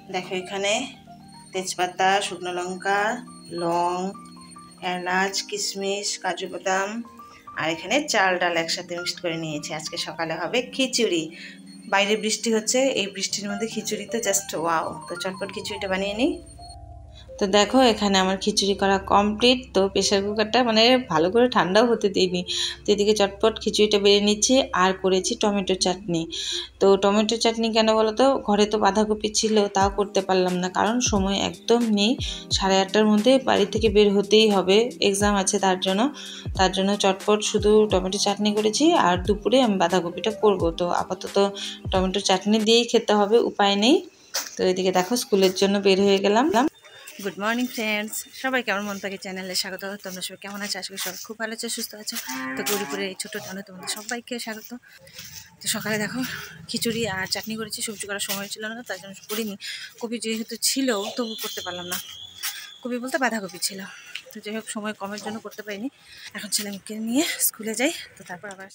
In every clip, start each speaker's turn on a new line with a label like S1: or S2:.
S1: দেখো এখানে তেজপাতা, শুকনো লঙ্কা, লং, এলাচ, কিশমিশ, কাজু বাদাম আর এখানে চাল ডাল একসাথে মিক্সড করে নিয়েছি। আজকে সকালে হবে খিচুড়ি। বাইরে বৃষ্টি হচ্ছে, এই বৃষ্টির মধ্যে খিচুড়ি তো জাস্ট ওয়াও। তো চটপট খিচুড়িটা বানিয়ে নিই। তো দেখো এখানে আমার খিচুড়ি করা কমপ্লিট। তো প্রেশার কুকারটা মানে ভালো করে ঠান্ডাও হতে দিইনি। তো এদিকে চটপট খিচুড়িটা বেড়ে নিচ্ছি। আর করেছি টমেটো চাটনি। তো টমেটো চাটনি কেন বলো তো, ঘরে তো বাঁধাকপি ছিল, তাও করতে পারলাম না, কারণ সময় একদম নেই। 8:30টার মধ্যে বাড়ি থেকে বের হতেই হবে, এক্সাম আছে তার জন্য চটপট শুধু টমেটো চাটনি করেছি। আর দুপুরে আমি বাঁধাকপিটা করব। তো আপাতত টমেটো চাটনি দিয়েই খেতে হবে, উপায় নেই। তো এদিকে দেখো স্কুলের জন্য বের হয়ে গেলাম। গুড মর্নিং ফ্রেন্ডস, সবাই কেমন মন পাখি চ্যানেলে স্বাগত। তোমরা সবাই কেমন আছো? আজকে সবাই খুব ভালো আছো, সুস্থ আছো। তো গরিপুরের এই ছোটো টানে তোমাদের সবাইকে স্বাগত। তো সকালে দেখো খিচুড়ি আর চাটনি করেছি, সবজি করার সময় ছিল না, তার জন্য করিনি। কপি যেহেতু ছিল তবু করতে পারলাম না, কপি বলতে বাঁধাকপি ছিল। তো যাই হোক সময় কমের জন্য করতে পারিনি। এখন ছেলেকে নিয়ে স্কুলে যাই, তো তারপর আবার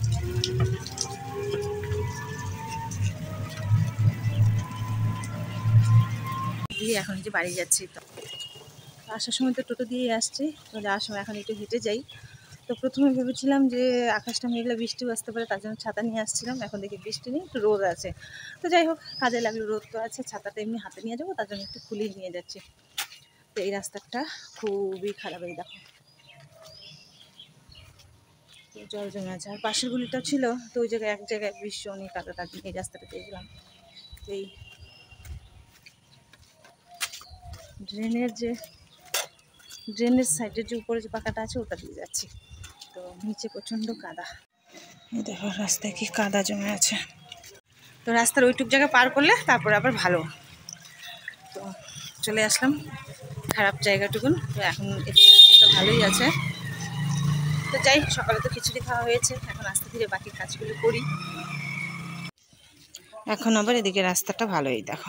S1: দিয়ে এখন যে বাড়ি যাচ্ছি। তো আসার সময় তো টোটো দিয়ে আসছি, তো যাওয়ার সময় এখন একটু হেঁটে যাই। তো প্রথমে ভেবেছিলাম যে আকাশটা মেঘলা, বৃষ্টিও আসতে পারে, তার জন্য ছাতা নিয়ে আসছিলাম। এখন দেখি বৃষ্টি নেই, একটু রোদ আছে। তো যাই হোক কাজে লাগলো, রোদ তো আছে, ছাতাটা এমনি হাতে নিয়ে যাবো, তার জন্য একটু খুলেই নিয়ে যাচ্ছি। তো এই রাস্তাটা খুবই খারাপ, এই দেখো জল জমে আছে। আর পাশের গুলিটাও ছিল, তো ওই জায়গায় এক জায়গায় ভীষণই কাদা, তার জন্য এই রাস্তাটা পেয়েছিলাম। তো এই ড্রেনের সাইডের যে উপরে যে পাকাটা আছে ওটা দিয়ে যাচ্ছি। তো নিচে প্রচণ্ড কাদা, এই দেখো রাস্তায় কি কাদা জমে আছে। তো রাস্তার ওইটুক জায়গা পার করলে তারপরে আবার ভালো। তো চলে আসলাম খারাপ জায়গাটুকুন। তো এখন রাস্তাটা ভালোই আছে। তো যাই, সকালে তো খিচুড়ি খাওয়া হয়েছে, এখন আস্তে ধীরে বাকি কাজগুলো করি। এখন আবার এদিকে রাস্তাটা ভালোই, দেখো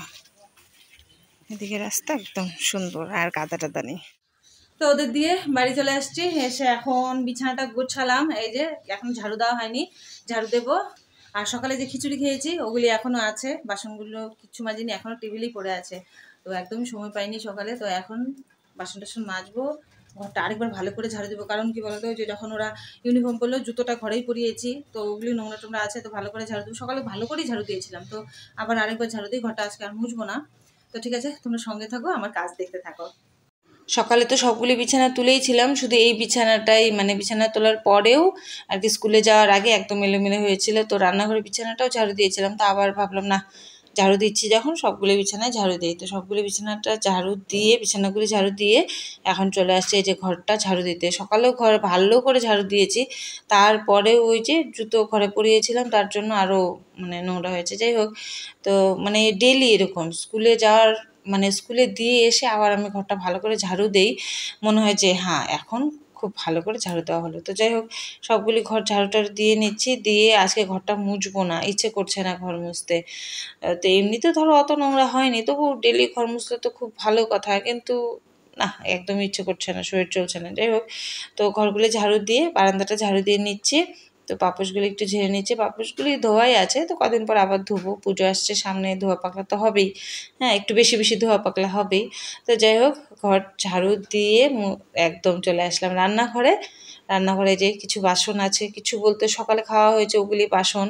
S1: এদিকে রাস্তা একদম সুন্দর, আর কাদা টাদা নেই। তো ওদের দিয়ে বাড়ি চলে আসছি, এসে এখন বিছানাটা গোছালাম। এই যে এখন ঝাড়ু দেওয়া হয়নি, ঝাড়ু দেবো। আর সকালে যে খিচুড়ি খেয়েছি ওগুলি এখনো আছে, বাসনগুলো কিছু মাজিনি, এখনো টেবিলেই পড়ে আছে। তো একদমই সময় পাইনি সকালে। তো এখন বাসন টাসন মাজবো, ঘরটা আরেকবার ভালো করে ঝাড়ু দেবো। কারণ কি বলতো, যে যখন ওরা ইউনিফর্ম পরলো জুতোটা ঘরেই পরিয়েছি, তো ওগুলি নোংরা টোংরা আছে, তো ভালো করে ঝাড়ু দেবো। সকালে ভালো করেই ঝাড়ু দিয়েছিলাম, তো আবার আরেকবার ঝাড়ু দিই। ঘরটা আজকে আর মুছবো না। তো ঠিক আছে, তোমরা সঙ্গে থাকো, আমার কাজ দেখতে থাকো। সকালে তো সবগুলি বিছানা তুলেই ছিলাম, শুধু এই বিছানাটাই মানে বিছানা তোলার পরেও আর কি স্কুলে যাওয়ার আগে একদম এলোমেলো হয়েছিল। তো রান্নাঘরের বিছানাটাও ঝাড়ু দিয়েছিলাম, তো আবার ভাবলাম না, ঝাড়ু দিচ্ছি যখন সবগুলো বিছানায় ঝাড়ু দিই। তো সবগুলো বিছানাটা ঝাড়ু দিয়ে, বিছানাগুলি ঝাড়ু দিয়ে এখন চলে আসছে এই যে ঘরটা ঝাড়ু দিতে। সকালেও ঘর ভালো করে ঝাড়ু দিয়েছি, তারপরেও ওই যে জুতো ঘরে পরিয়েছিলাম, তার জন্য আরও মানে নোংরা হয়েছে। যাই হোক, তো মানে ডেলি এরকম স্কুলে যাওয়ার মানে স্কুলে দিয়ে এসে আবার আমি ঘরটা ভালো করে ঝাড়ু দেই, মনে হয় যে হ্যাঁ এখন খুব ভালো করে ঝাড়ু দেওয়া হলো। তো যাই হোক সবগুলি ঘর ঝাড়ু টাড়ু দিয়ে নিচ্ছি, দিয়ে আজকে ঘরটা মুছবো না, ইচ্ছে করছে না ঘর মুছতে। তো এমনিতে ধরো অত নোংরা হয়নি, তবু ডেলি ঘর মুছলে তো খুব ভালো কথা, কিন্তু না একদমই ইচ্ছে করছে না, শরীর চলছে না। যাই হোক, তো ঘরগুলি ঝাড়ু দিয়ে বারান্দাটা ঝাড়ু দিয়ে নিচ্ছি। তো পাপোশগুলি একটু ঝেড়ে নিচ্ছে, পাপোশগুলি ধোয়াই আছে, তো কদিন পর আবার ধোবো, পুজো আসছে সামনে, ধোয়া পাকলা তো হবেই। হ্যাঁ একটু বেশি বেশি ধোয়া পাকলা হবেই। তো যাই হোক ঘর ঝাড়ু দিয়ে একদম চলে আসলাম রান্নাঘরে। রান্নাঘরে যে কিছু বাসন আছে, কিছু বলতে সকালে খাওয়া হয়েছে ওগুলি বাসন,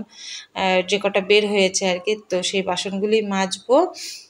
S1: যে কটা বের হয়েছে আর কি, তো সেই বাসনগুলি মাজবো।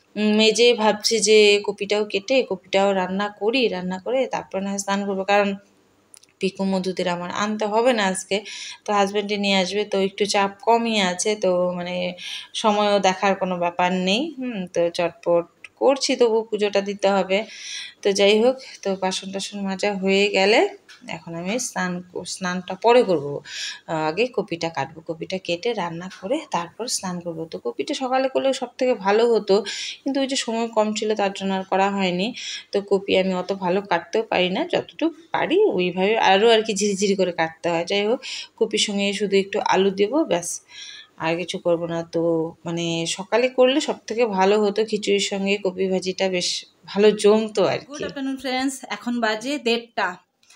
S1: মেজে ভাবছি যে কপিটাও কেটে কপিটাও রান্না করি, রান্না করে তারপর না স্নান করবো, কারণ পিকু মধুদের আমার আনতে হবে না আজকে, তো হাজব্যান্ডে নিয়ে আসবে, তো একটু চাপ কমই আছে। তো মানে সময়ও দেখার কোনো ব্যাপার নেই। তো চটপট করছি, তবু পুজোটা দিতে হবে। তো যাই হোক, তো বাসন টাসন মাজা হয়ে গেলে এখন আমি স্নানটা পরে করব। আগে কপিটা কাটবো, কপিটা কেটে রান্না করে তারপর স্নান করব। তো কপিটা সকালে করলে সব থেকে ভালো হতো, কিন্তু ওই যে সময় কম ছিল তার জন্য আর করা হয়নি। তো কপি আমি অত ভালো কাটতেও পারি না, যতটুকু পারি ওইভাবে আরও আর কি ঝিরিঝিরি করে কাটতে হয়। যাই হোক কপির সঙ্গে শুধু একটু আলু দেবো, ব্যাস, আর কিছু করব না। তো মানে সকালে করলে সব থেকে ভালো হতো, খিচুড়ির সঙ্গে কপি ভাজিটা বেশ ভালো জমতো আর কি। গুড আফটারনুন ফ্রেন্ডস, এখন বাজে 1:30।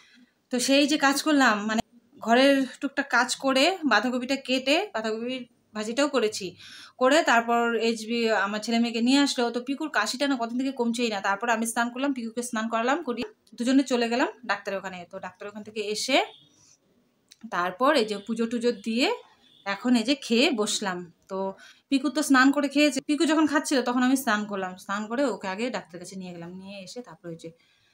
S1: তো সেই যে কাজ করলাম, মানে ঘরের টুকটাক কাজ করে বাঁধাকপিটা কেটে বাঁধাকপির ভাজিটাও করেছি, করে তারপর এইচবি আমার ছেলে মেয়েকে নিয়ে আসলো। তো পিকুর কাশিটা না কতদিন থেকে কমছেই না। তারপর আমি স্নান করলাম, পিকুকে স্নান করালাম, করি দুজনে চলে গেলাম ডাক্তারের ওখানে। তো ডাক্তারের ওখান থেকে এসে তারপর এই যে পুজো টুজো দিয়ে এখন এই যে খেয়ে বসলাম। তো পিকু তো স্নান করে খেয়েছে। পিকু যখন খাচ্ছিল তখন আমি স্নান করলাম, স্নান করে ওকে আগে ডাক্তারের কাছে নিয়ে গেলাম, নিয়ে এসে তারপর ওই যে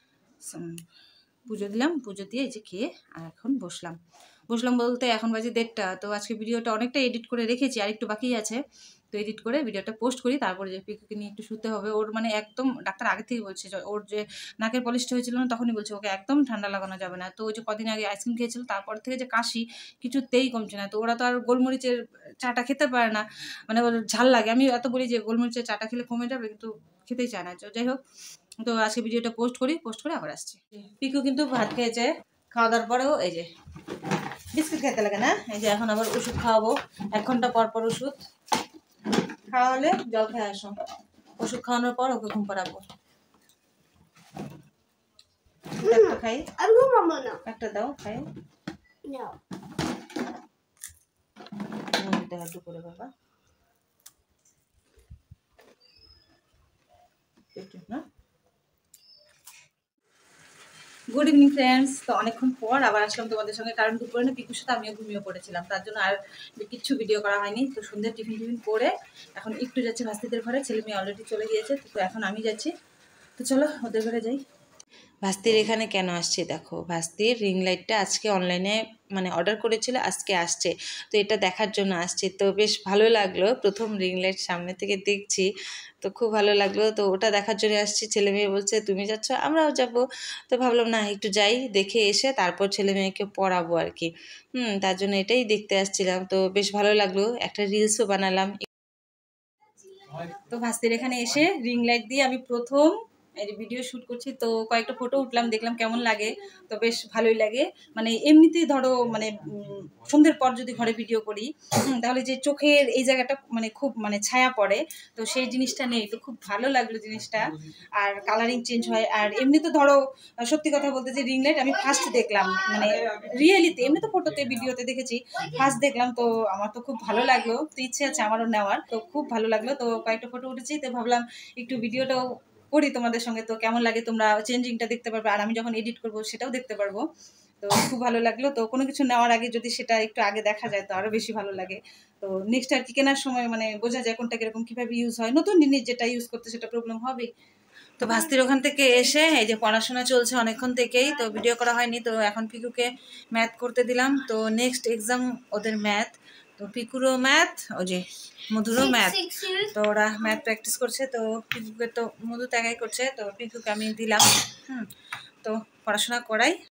S1: পুজো দিলাম, পুজো দিয়ে এই যে খেয়ে আর এখন বসলাম বলতে এখন বাজে 1:30। তো আজকে ভিডিওটা অনেকটা এডিট করে রেখেছি, আর একটু বাকি আছে। তো এডিট করে ভিডিওটা পোস্ট করি, তারপরে যে পিকুকে নিয়ে একটু শুতে হবে। ওর মানে একদম ডাক্তার আগে থেকে বলছে, ওর যে নাকের পলিশটা হয়েছিল না তখনই বলছে ওকে একদম ঠান্ডা লাগানো যাবে না। তো ওই যে কদিন আগে আইসক্রিম খেয়েছিল তারপর থেকে যে কাশি কিছুতেই কমছে না। তো ওরা তো আর গোলমরিচের চাটা খেতে পারে না, মানে ওর ঝাল লাগে। আমি এত বলি যে গোলমরিচের চাটা খেলে কমে যাবে, কিন্তু খেতেই চায় না। যাই হোক, তো আজকে ভিডিওটা পোস্ট করে আবার আসছি। পিকু কিন্তু ভাত খেয়েছে, খাওয়া দাওয়ার পরেও এই যে বিস্কুট খেতে লাগে না। এই যে এখন আবার ওষুধ খাওয়াবো, 1 ঘন্টা পর পর ওষুধ খাওয়ালে জল খেয়ে আসো। ওষুধ খাওয়ানোর পর ওকে ঘুম পাড়াবো। একটা খাই, একটা দাও খাই, একটু করে বাবা না। Good evening friends. তো অনেকক্ষণ পর আবার আসলাম তোমাদের সঙ্গে, কারণ দুপুরে না পিকুর সাথে আমিও ঘুমিয়ে পড়েছিলাম, তার জন্য আর কিচ্ছু ভিডিও করা হয়নি। তো সন্ধ্যে টিফিন করে এখন একটু যাচ্ছি ভাস্তিদের ঘরে, ছেলে মেয়ে অলরেডি চলে গিয়েছে। তো এখন আমি যাচ্ছি, তো চলো ওদের ঘরে যাই। ভাস্তির এখানে কেন আসছে দেখো, ভাস্তির রিং লাইটটা আজকে অনলাইনে মানে অর্ডার করেছিল, আজকে আসছে। তো এটা দেখার জন্য আসছে। তো বেশ ভালো লাগলো, প্রথম রিং লাইট সামনে থেকে দেখছি, তো খুব ভালো লাগলো। তো ওটা দেখার জন্য আসছি। ছেলে মেয়ে বলছে তুমি যাচ্ছ, আমরাও যাব। তো ভাবলাম না একটু যাই, দেখে এসে তারপর ছেলে মেয়েকে পড়াবো আর কি। তার জন্য এটাই দেখতে আসছিলাম। তো বেশ ভালো লাগলো, একটা রিলসও বানালাম। তো ভাস্তির এখানে এসে রিং লাইট দিয়ে আমি প্রথম এই ভিডিও শ্যুট করছি। তো কয়েকটা ফটো উঠলাম, দেখলাম কেমন লাগে। তো বেশ ভালোই লাগে, মানে এমনিতেই ধরো মানে সন্ধ্যের পর যদি ঘরে ভিডিও করি তাহলে যে চোখের এই জায়গাটা মানে খুব মানে ছায়া পড়ে, তো সেই জিনিসটা নেই। তো খুব ভালো লাগলো জিনিসটা, আর কালারিং চেঞ্জ হয়। আর এমনি তো ধরো সত্যি কথা বলতে যে রিং লাইট আমি ফার্স্ট দেখলাম, মানে রিয়েলিতে, এমনি তো ফটোতে ভিডিওতে দেখেছি, ফার্স্ট দেখলাম। তো আমার তো খুব ভালো লাগলো, তো ইচ্ছে আছে আমারও নেওয়ার। তো খুব ভালো লাগলো। তো কয়েকটা ফটো উঠেছি, তো ভাবলাম একটু ভিডিওটাও করি তোমাদের সঙ্গে। তো কেমন লাগে তোমরা চেঞ্জিংটা দেখতে পারবে, আর আমি যখন এডিট করবো সেটাও দেখতে পারবো। তো খুব ভালো লাগলো। তো কোনো কিছু নেওয়ার আগে যদি সেটা একটু আগে দেখা যায় তো আরও বেশি ভালো লাগে। তো নেক্সট আর কি কেনার সময় মানে বোঝা যায় কোনটা কিরকম কীভাবে ইউজ হয়। নতুন জিনিস যেটা ইউজ করতে সেটা প্রবলেম হবে। তো ভাস্তির ওখান থেকে এসে এই যে পড়াশোনা চলছে অনেকক্ষণ থেকেই, তো ভিডিও করা হয়নি। তো এখন পিকুকে ম্যাথ করতে দিলাম। তো নেক্সট এক্সাম ওদের ম্যাথ। তো পিকুরও ম্যাথ, ওই যে মধুরও ম্যাথ। তো ওরা ম্যাথ প্র্যাকটিস করছে। তো পিকুকে তো মধু ত্যাগাই করছে, তো পিকুকে আমি দিলাম। তো পড়াশোনা করাই।